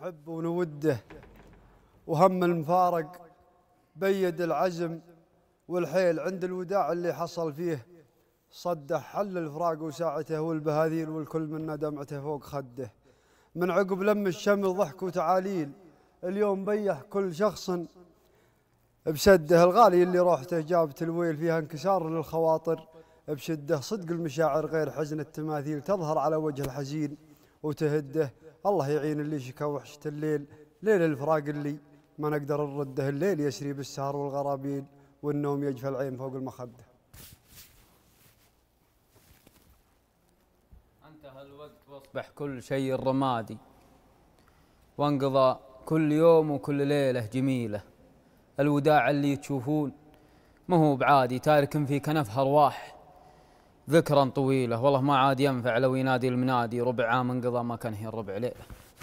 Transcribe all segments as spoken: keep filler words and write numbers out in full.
نحب ونوده، وهم المفارق بيد العزم والحيل عند الوداع اللي حصل فيه، صده حل الفراق وساعته والبهاذيل والكل منا دمعته فوق خده. من عقب لم الشمل ضحك وتعاليل، اليوم بيح كل شخص بسده. الغالي اللي روحته جابت الويل فيها انكسار للخواطر بشده، صدق المشاعر غير حزن التماثيل تظهر على وجه الحزين وتهده. الله يعين اللي شكا وحشة الليل، ليل الفراق اللي ما نقدر نرده. الليل يسري بالسهر والغرابيل، والنوم يجفى العين فوق المخده. انتهى الوقت واصبح كل شيء رمادي، وانقضى كل يوم وكل ليلة جميلة. الوداع اللي تشوفون ما هو بعادي، تارك في كنف أرواح ذكرا طويلة. والله ما عاد ينفع لو ينادي المنادي، ربع عام انقضى ما كان هي الربع ليلة.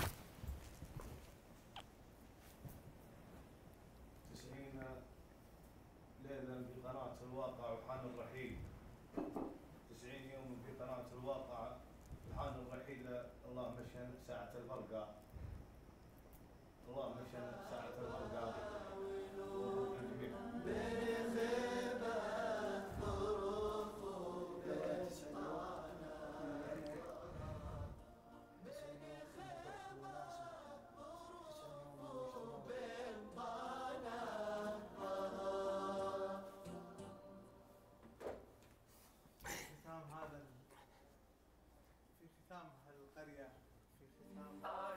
تسعين ليلة في قناة الواقع وحان الرحيل، تسعين يوم في قناة الواقع وحان الرحيل. الله مشى ساعة الفرقة، الله مشى ساعة الفرقة. في ختام هالقرية، في ختام قصة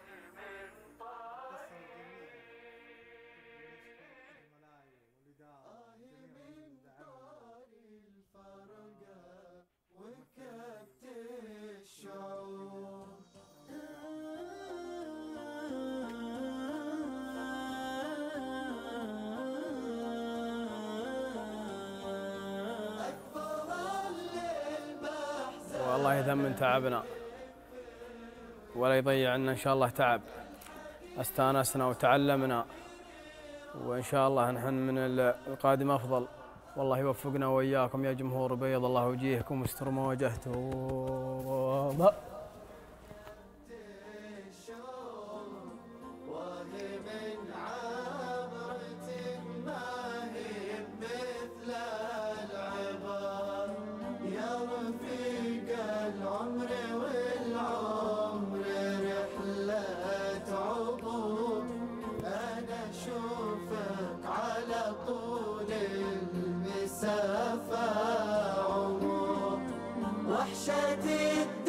جميلة بالنسبة للزملاء والإدارة جميع من دعمنا. الفرقة وكبت الشعور والله يثمن تعبنا ولا يضيع عنا إن شاء الله تعب. استانسنا وتعلمنا، وإن شاء الله نحن من القادم أفضل. والله يوفقنا وإياكم يا جمهور بيض الله وجيهكم واستر ما واجهته. العمر والعمر رحلة عبور، أنا أشوفك على طول المسافة عمر، وحشتي